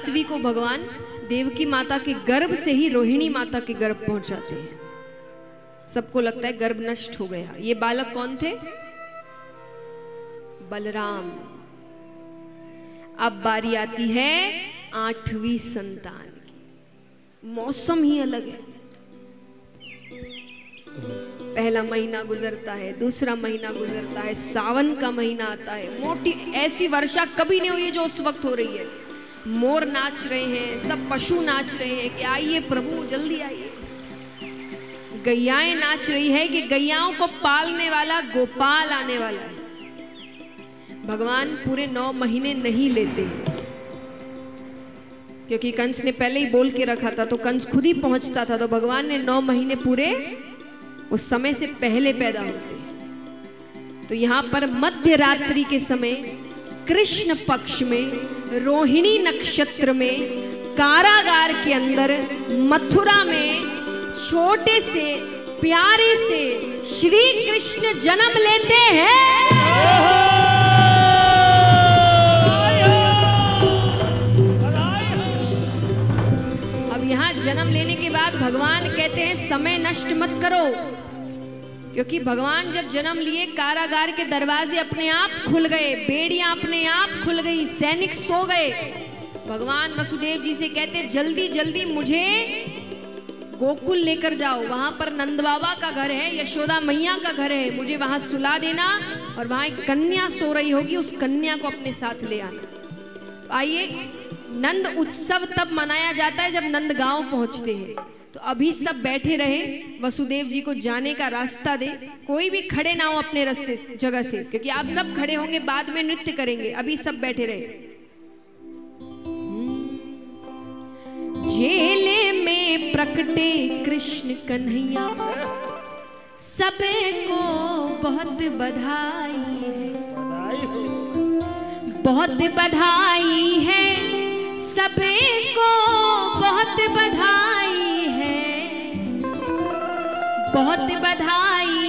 सात्वी को भगवान देवकी माता के गर्भ से ही रोहिणी माता के गर्भ पहुंच जाते हैं। सबको लगता है गर्भ नष्ट हो गया। ये बालक कौन थे? बलराम। अब बारी आती है 8वीं संतान की। मौसम ही अलग है। पहला महीना गुजरता है, दूसरा महीना गुजरता है, सावन का महीना आता है। मोटी ऐसी वर्षा कभी नहीं हुई है जो उस वक्त हो रही है। मोर नाच रहे हैं, सब पशु नाच रहे हैं कि आइए प्रभु जल्दी आइए। गैयाएं नाच रही है कि गैयाओं को पालने वाला गोपाल आने वाला है। भगवान पूरे 9 महीने नहीं लेते हैं, क्योंकि कंस ने पहले ही बोल के रखा था, तो कंस खुद ही पहुंचता था। तो भगवान ने 9 महीने पूरे उस समय से पहले पैदा होते हैं। तो यहाँ पर मध्य रात्रि के समय कृष्ण पक्ष में रोहिणी नक्षत्र में कारागार के अंदर मथुरा में छोटे से प्यारे से श्री कृष्ण जन्म लेते हैं। अब यहाँ जन्म लेने के बाद भगवान कहते हैं समय नष्ट मत करो, क्योंकि भगवान जब जन्म लिए कारागार के दरवाजे अपने आप खुल गए, बेड़ियां अपने आप खुल गई, सैनिक सो गए। भगवान वसुदेव जी से कहते जल्दी जल्दी मुझे गोकुल लेकर जाओ, वहां पर नंद बाबा का घर है, यशोदा मैया का घर है, मुझे वहां सुला देना और वहां एक कन्या सो रही होगी, उस कन्या को अपने साथ ले आना। आइए, नंद उत्सव तब मनाया जाता है जब नंद गांव पहुंचते हैं। तो अभी सब बैठे रहे, वसुदेव जी को जाने का रास्ता दे, कोई भी खड़े ना हो अपने रास्ते जगह से, क्योंकि आप सब खड़े होंगे बाद में नृत्य करेंगे, अभी सब बैठे रहे। जेले में प्रकटे कृष्ण कन्हैया, सबको बहुत बधाई है, बहुत बधाई है, सबको बहुत बधाई है, बहुत बधाई